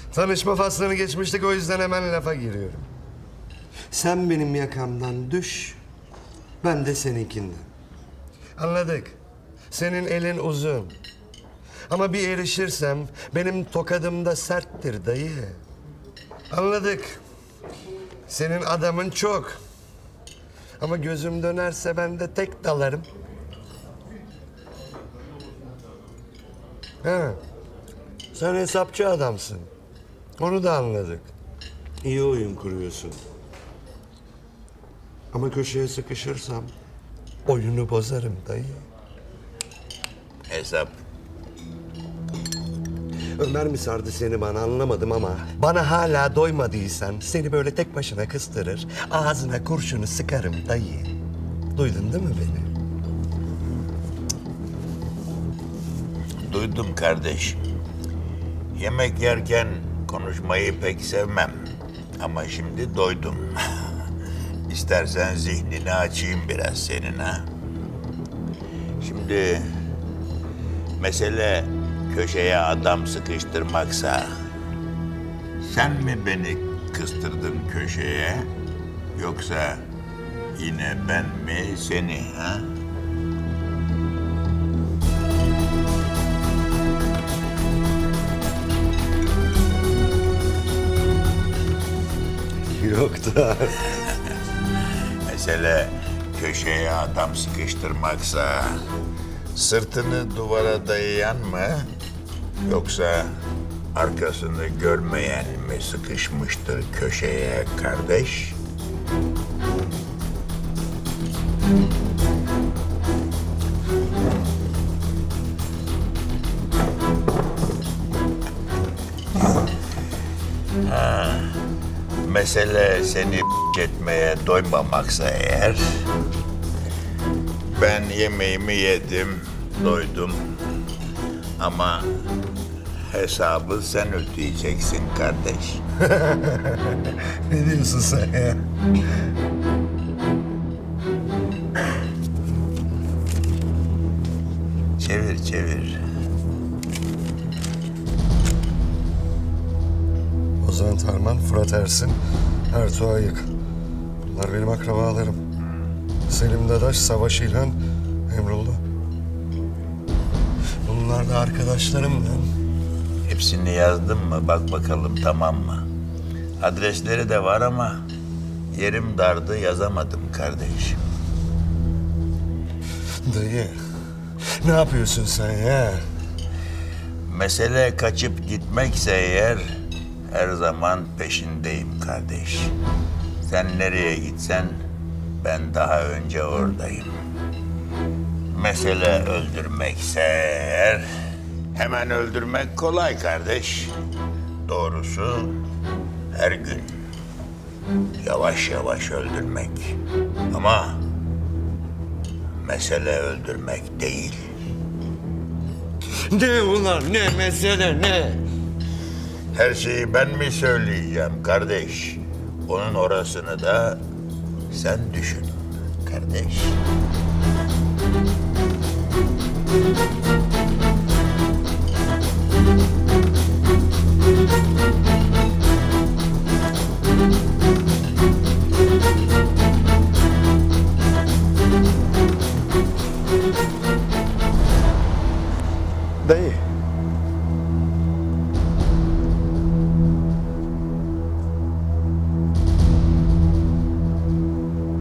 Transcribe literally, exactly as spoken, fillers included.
Tanışma faslını geçmiştik, o yüzden hemen lafa giriyorum. Sen benim yakamdan düş, ben de seninkinden. Anladık. Senin elin uzun. Ama bir erişirsem benim tokadım da serttir dayı. Anladık. Senin adamın çok. Ama gözüm dönerse ben de tek dalarım. Ha. Sen hesapçı adamsın. Onu da anladık. İyi oyun kuruyorsun. Ama köşeye sıkışırsam oyunu bozarım dayı. Hesap. Ömer mi sardı seni bana anlamadım ama bana hala doymadıysan seni böyle tek başına kıstırır, ağzına kurşunu sıkarım dayı. Duydun değil mi beni? Duydum kardeş. Yemek yerken konuşmayı pek sevmem. Ama şimdi doydum. İstersen zihnini açayım biraz senin ha. Şimdi mesele köşeye adam sıkıştırmaksa sen mi beni kıstırdın köşeye yoksa yine ben mi seni ha? Yok da. Mesele köşeye adam sıkıştırmaksa sırtını duvara dayayan mı yoksa arkasını görmeyen mi sıkışmıştır köşeye kardeş? Ha, mesele seni etmeye doymamaksa eğer, ben yemeğimi yedim, doydum. Ama hesabı sen ödeyeceksin kardeş. Ne diyorsun sen ya? Çevir, çevir. Ozan Tarman, Fırat Ersin, Ertuğ Ayık. Bunlar benim akrabalarım. Selim Dadaş, Savaş İlhan, Emrullah. Bunlar da arkadaşlarım lan. Hepsini yazdın mı? Bak bakalım, tamam mı? Adresleri de var ama yerim dardı, yazamadım kardeş. Dayı, ne yapıyorsun sen ya? Mesele kaçıp gitmekse eğer, her zaman peşindeyim kardeş. Sen nereye gitsen ben daha önce oradayım. Mesele öldürmekse eğer, hemen öldürmek kolay kardeş. Doğrusu her gün yavaş yavaş öldürmek. Ama mesele öldürmek değil. Ne ulan, ne mesele, ne? Her şeyi ben mi söyleyeceğim kardeş? Onun orasını da sen düşün kardeş.